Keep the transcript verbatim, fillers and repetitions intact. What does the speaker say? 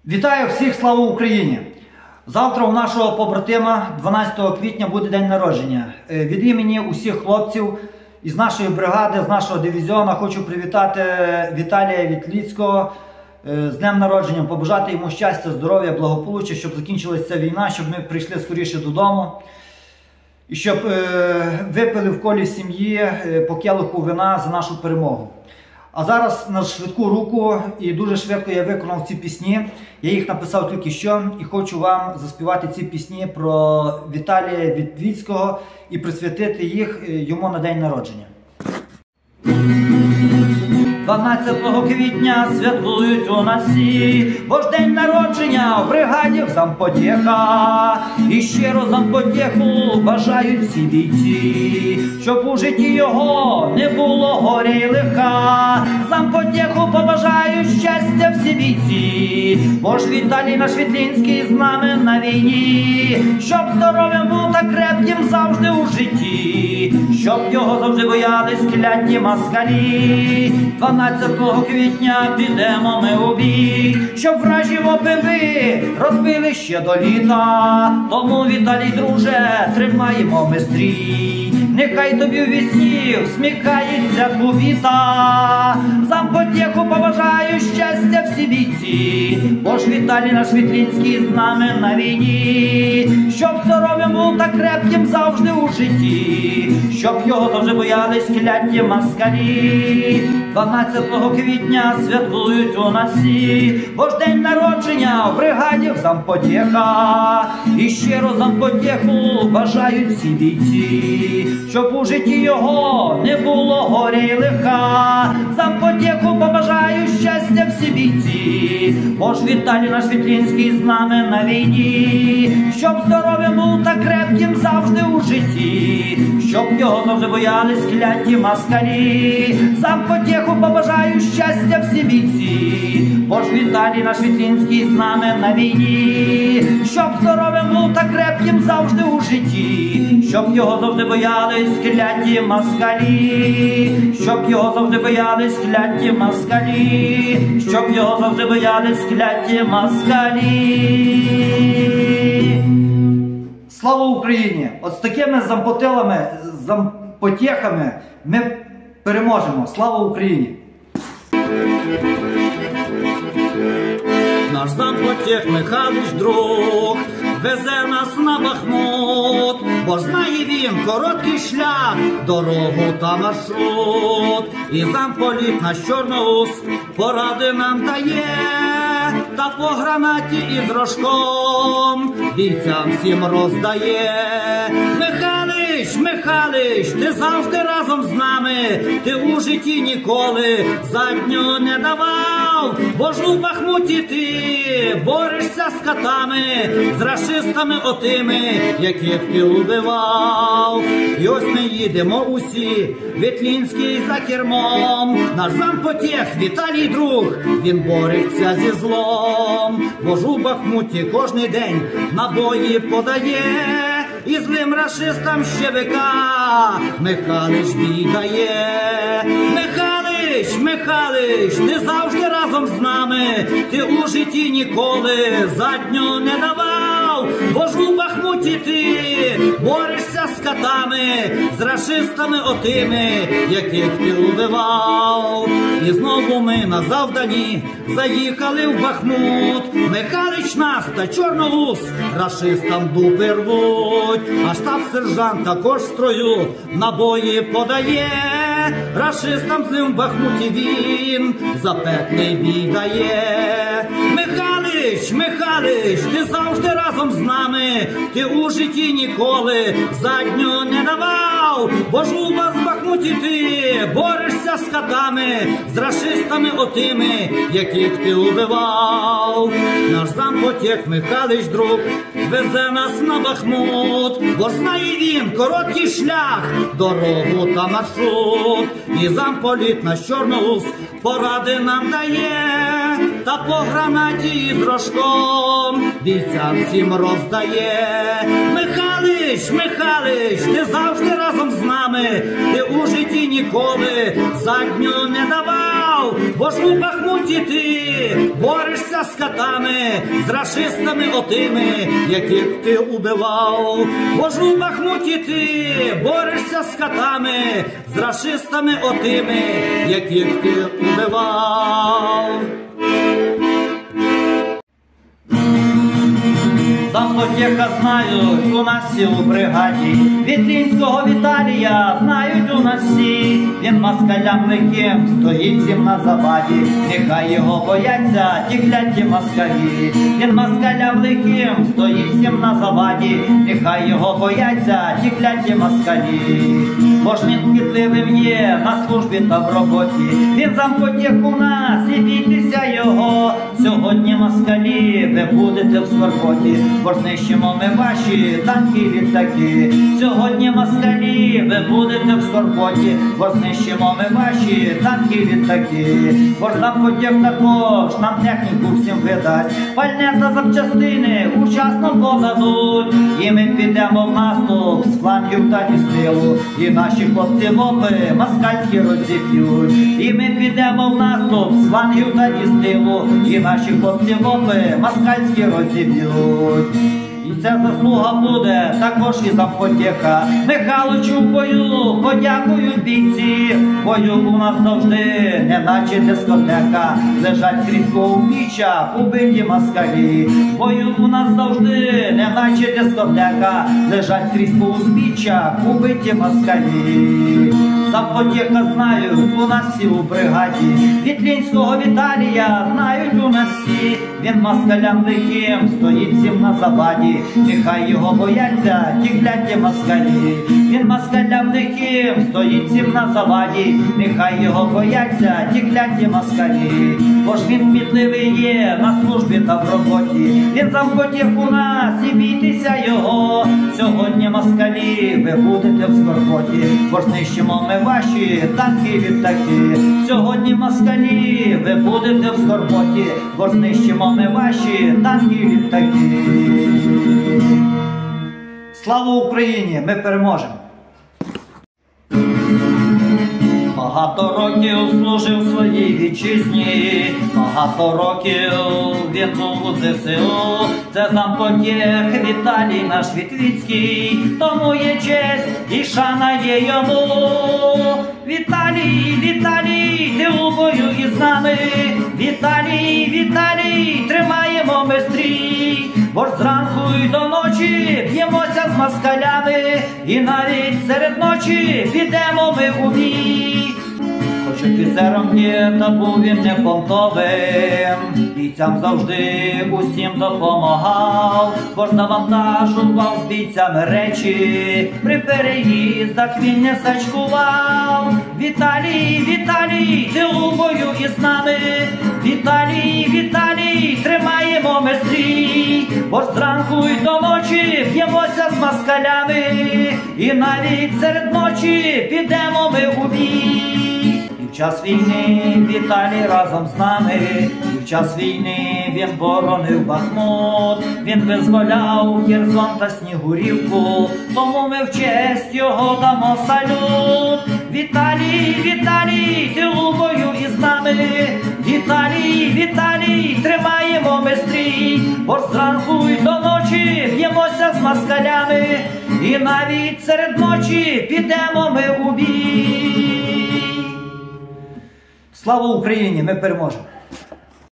Вітаю всіх, слава Україні! Завтра у нашого побратима, дванадцятого квітня, буде день народження. Від імені усіх хлопців із нашої бригади, з нашого дивізіону хочу привітати Віталія Вітліцького з днем народження, побажати йому щастя, здоров'я, благополуччя, щоб закінчилася ця війна, щоб ми прийшли скоріше додому. І щоб випили в колі сім'ї по келиху вина за нашу перемогу. А зараз на швидку руку і дуже швидко я виконав ці пісні. Я їх написав тільки що і хочу вам заспівати ці пісні про Віталія Вітліцького і присвятити їх йому на день народження. дванадцятого квітня святкують у нас всі, бо ж день народження в бригаді в зампотєха. І щиро зампотєху бажають всі бійці, щоб у житті його не було горя й лиха. Зампотєху побажають щастя всі бійці, бо ж Віталій наш Вітлінський з нами на війні. Щоб здоров'ям був та крепким завжди у житті, щоб його завжди боялись кляті москалі. дванадцятого квітня підемо ми у бій, щоб вражі вопили розбили ще до літа. Тому, Віталій, друже, тримаємо ми стрій, нехай тобі в вісні всміхається кубіта. Зампотєху побажаю щастя всі бійці, бо ж Віталій наш Вітлінський з нами на війні. Щоб здоров'ям був та крепким завжди у житті, щоб його завжди боялись кляті москалі. дванадцятого квітня святкують у нас всі, бо ж день народження в бригаді в зампотєха. І щиро зампотєху бажають всі бійці, щоб у житті його не було горя й лиха. Зампотєху побажаю щастя всі бійці, бо ж Віталій наш Вітлінський з нами на війні. Щоб здоров'ям був та крепким завжди у житті, щоб його завжди боялись кляті москалі. Зампотєху побажаю щастя всі бійці, бо ж Віталій наш Вітлінський з нами на війні. Щоб здоров'ям був та крепким завжди у житті, щоб його завжди боялись кляті москалі. Щоб його завжди боялись кляті москалі. Щоб його завжди боялись кляті москалі. Слава Україні! От з такими зампотилами, зампотєхами ми переможемо. Слава Україні! Наш зампотєх Михайлович друг везе нас на Бахмут, бо ж знає він короткий шлях, дорогу та маршрут. І замполіт наш Чорноус поради нам дає, та по гранаті із рожком бійцям всім роздає. Михайлович, Михайлович, ти завжди разом з нами, ти у житті ніколи задню не давав, бо ж у Бахмуті ти борешся з катами, з рашистами отими, яких ти убивав. І ось ми їдемо усі, Вітлінський за кермом, наш зампотєх Віталій друг, він бореться зі злом, бо ж у Бахмуті кожний день набої подає, і злим рашистам щевика Михайлович бій дає. Михайлович, Михайлович, ти завжди разом з нами, ти у житті ніколи задню не давав, бо ж у Бахмуті ти борешся з катами, з рашистами отими, яких ти убивав. І знову ми на завданні заїхали в Бахмут, Михайлович нас та Чорноус рашистам дупи рвуть, а штаб-сержант також в строю набої подає, рашистам злим в Бахмуті він запеклий бій дає. Михайлович, Михайлович, ти завжди разом з нами, ти у житті ніколи задню не давав, бо ж у вас в Бахмуті ти борешся з катами, з рашистами отими, яких ти убивав. Наш зампотєх Михайлович друг везе нас на Бахмут, бо ж знає він короткий шлях, дорогу та маршрут. І замполіт наш Чорноус поради нам дає, та по гранаті з рожком бійцям всім роздає. Михайлович, Михайлович, ти завжди разом з нами, ти у житті ніколи задню не давав, бо ж у Бахмуті ти борешся борешся з катами, з рашистами отими, яких ти убивав. Бо ж у Бахмуті ти борешся з катами, з рашистами отими, яких ти убивав. Зампотєха знають у нас всі у бригаді, Вітрінського Віталія знають у нас всі. Він москалям лихим стоїть всім на заваді, нехай його бояться ті кляті москалі. Він москалям лихим стоїть всім на заваді, нехай його бояться ті кляті москалі. Бо ж він кмітливим є на службі та в роботі, він зампотєх у нас і бійтеся його. Сьогодні москалі ви будете в скорботі, бо знищимо ми ваші танки і літаки. Сьогодні москалі ви будете в скорботі, бо знищимо ми ваші танки і літаки. Бо ж зампотєх також нам техніку всім видасть, пальне та запчастини учасно подадуть. І ми підемо в наступ з флангів та із тилу, і наші хлопці вопи москальські розіб'ють. І ми підемо в наступ з флангів та із тилу, і наші хлопці вопи москальські розіб'ють. І ця заслуга буде також і зампотєха. Михайловичу в бою подякують бійці. В бою у нас завжди, неначе дискотека, лежать скрізь по узбіччях убиті москалі. В бою у нас завжди, неначе дискотека, лежать скрізь по узбіччях убиті москалі. Зампотєха знають у нас всі у бригаді, Вітлінського Віталія знають у нас всі. Він москалям лихим стоїть всім на заваді, нехай його бояться ті кляті москалі. Він москалям лихим стоїть всім на заваді, нехай його бояться ті кляті москалі. Бо ж він кмітливий є на службі та в роботі, він зампотєх у нас і бійтеся його. Сьогодні москалі ви будете в скорботі, бо ж знищимо ми ваші танки і літаки. Сьогодні москалі ви будете в скорботі, бо ж знищимо ми ваші танки і літаки. Слава Україні! Ми переможемо! Багато років служив своїй вітчизні, багато років він був у зе се у. Це зампотєх Віталій наш Вітвіцький, тому є честь і шана є йому. Віталій, Віталій, ти у бою із нами, Віталій, Віталій, тримаємо ми стрій. Бо ж зранку й до ночі б'ємося з москалями, і навіть серед ночі підемо ми у бій. Хоч офіцером є, та був він не понтовим, бійцям завжди усім допомагав, бо ж завантажував з бійцями речі, при переїздах він не сачкував. Віталій, Віталій, ти у бою із нами, Віталій, Віталій, тримаємо ми стрій. Бо ж зранку й до ночі б'ємося з москалями, і навіть серед ночі підемо ми у бій. І в час війни Віталій разом з нами, і в час війни він боронив Бахмут, він визволяв Херсон та Снігурівку, тому ми в честь його дамо салют. Віталій, Віталій, ти у бою із нами, Віталій, Віталій, тримаємо ми стрій. Бо ж зранку й до ночі б'ємося з москалями, і навіть серед ночі підемо ми у бій. Слава Україні! Ми переможемо!